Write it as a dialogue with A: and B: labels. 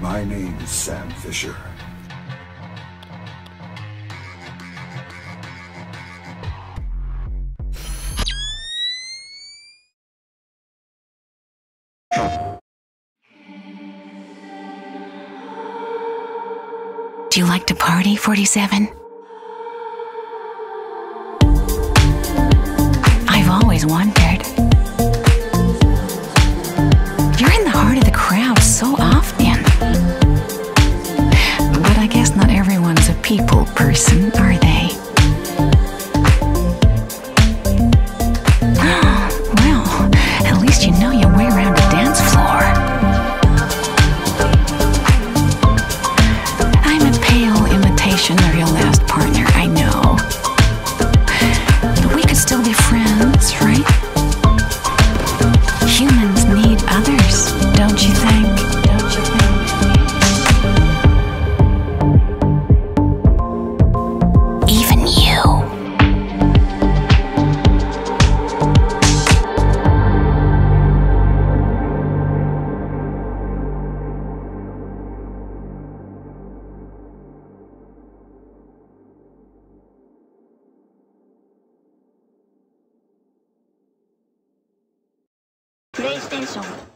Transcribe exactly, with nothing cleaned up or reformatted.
A: My name is Sam Fisher.
B: Do you like to party, forty-seven? I've always wondered. You're in the heart of the crowd so often. But I guess not everyone's a people person, are they? Well, at least you know your way around a dance floor. I'm a pale imitation of your last partner, I know. But we could still be friends, right? Humans need others, don't you think? Don't you think? Even you.
C: PlayStation